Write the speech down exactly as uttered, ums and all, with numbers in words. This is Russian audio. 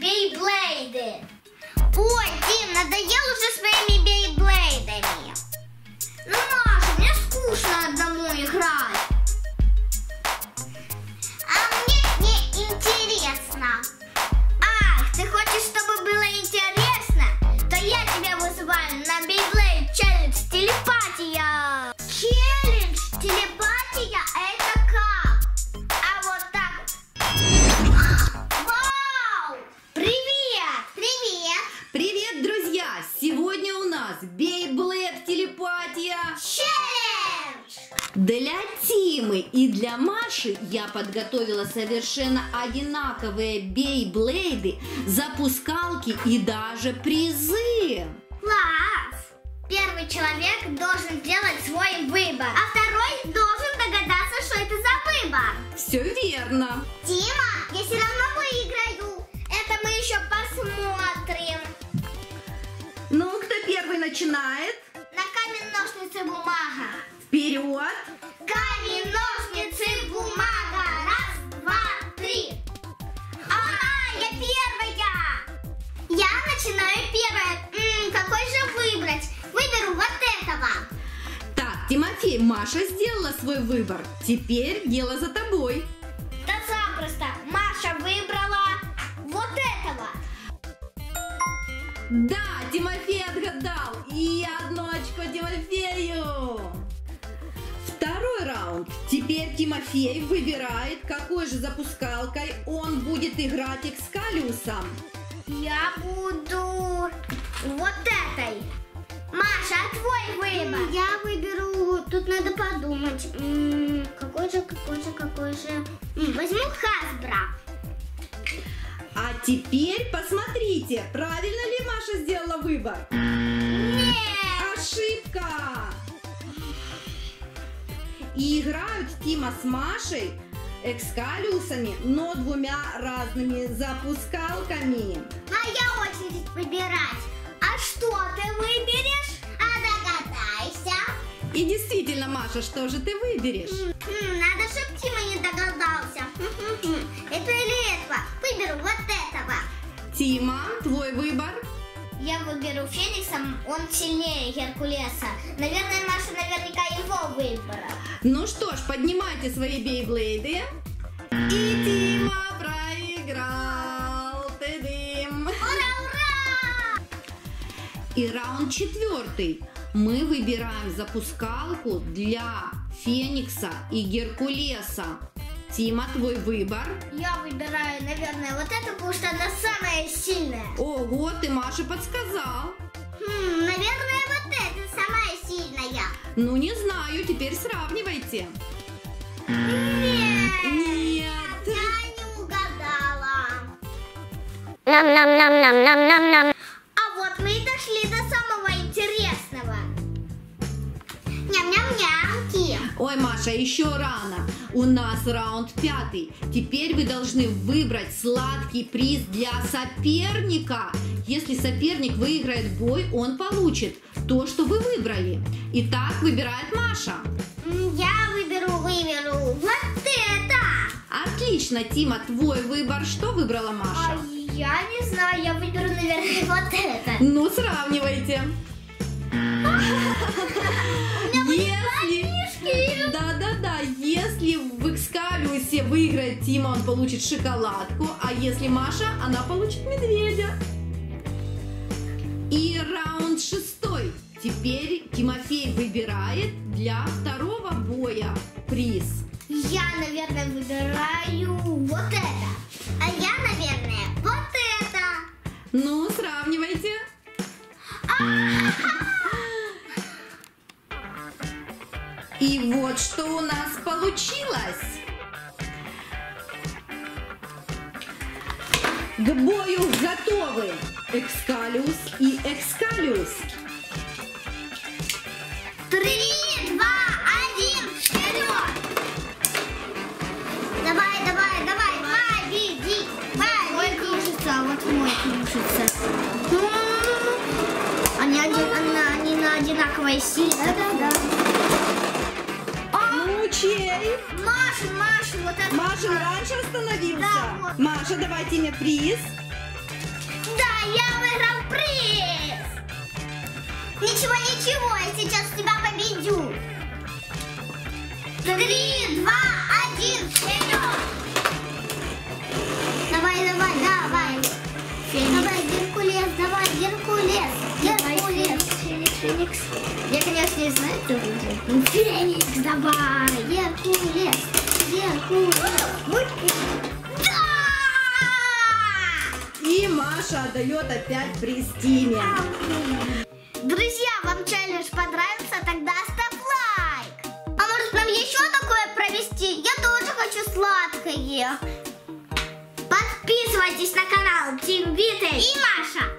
бейблейды. Ой, Дим, надоел уже своими бейблейдами. Ну, Маша, мне скучно одному играть. А мне не интересно. Ах, ты хочешь, чтобы было интересно? То я тебя вызываю на Beyblade Challenge телепатия. Челлендж телепатия? Это как? А вот так вот. Вау! Привет! Привет! Привет, друзья! Сегодня у нас Beyblade телепатия Челлендж! Для Тимы и для Маши я подготовила совершенно одинаковые бейблейды, запускалки и даже призы. Класс! Первый человек должен сделать свой выбор, а второй должен догадаться, что это за выбор. Все верно. Дима, я все равно выиграю. Это мы еще посмотрим. Ну, кто первый начинает? На камень, ножницы, бумага. Вперед! Камень, ножницы, бумага. Раз, два, три. А, я первая. Я начинаю первая. М-м, какой же выбрать? Выберу вот этого. Так, Тимофей, Маша сделала свой выбор. Теперь дело за тобой. Да запросто. Маша выбрала вот этого. Да, Тимофей отгадал. И одно очко Тимофею. Второй раунд. Теперь Тимофей выбирает, какой же запускалкой он будет играть экскалиусом. Я буду вот этой. Маша, а твой выбор? Я выберу, тут надо подумать. М-м, какой же, какой же, какой же. М-м, возьму Hasbro. А теперь посмотрите, правильно ли Маша сделала выбор? Нет! Ошибка! И играют Тима с Машей экскалиусами, но двумя разными запускалками. Моя очередь выбирать. А что ты выберешь? А догадайся. И действительно, Маша, что же ты выберешь? М-м, надо, чтобы Тима не догадался. Это или этого? Выберу вот этого. Тима, твой выбор? Я выберу Феникса, он сильнее Геркулеса. Наверное, Маша наверняка его выбрала. Ну что ж, поднимайте свои бейблейды. И Тима проиграл. Ты-дым. Ура, ура! И раунд четвертый. Мы выбираем запускалку для Феникса и Геркулеса. Тима, твой выбор? Я выбираю, наверное, вот это, потому что она самая сильная. Ого, ты Маше подсказал. Хм, наверное, вот это самая сильная. Ну, не знаю, теперь сравнивайте. Нет! Нет! Я не угадала. Нам-нам-нам-нам-нам-нам-нам. А вот мы и дошли до самого интересного. Ням-ням-нямки. Ой, Маша, еще рано. У нас раунд пятый. Теперь вы должны выбрать сладкий приз для соперника. Если соперник выиграет бой, он получит то, что вы выбрали. Итак, выбирает Маша. Я выберу, выберу вот это. Отлично, Тима, твой выбор. Что выбрала А Маша? я не знаю, я выберу, наверное, вот это. Ну, сравнивайте. Если... Да-да-да, если в экскалиусе выиграет Тима, он получит шоколадку, а если Маша, она получит медведя. И раунд шестой. Теперь Тимофей выбирает для второго боя приз. Я, наверное, выбираю вот это. А я, наверное, вот это. Ну, сравнивайте. И вот что у нас получилось. К бою готовы экскалиус и экскалиус. Три, два, один, вперед! Давай, давай, давай, победи! Мой кружится, а вот мой кружится. Они, один, они, они на одинаковой силе. Да-да-да. Ну, чей? Машин, Машин, вот это. Машин раньше остановился. Да, вот. Маша, давайте мне приз. Три, два, один, вперед! Давай, давай, давай. Феникс. Давай, Геркулес, давай, Геркулес. Геркулес. Феникс, Феникс. Я, конечно, не знаю, кто будет. Феникс, давай. Геркулес. Геркулес. Да! И Маша отдает опять приз Тиме. Друзья, вам челлендж понравился? Тогда ставь лайк. А может нам еще такое провести? Я тоже хочу сладкое. Подписывайтесь на канал Тим Вита и Маша.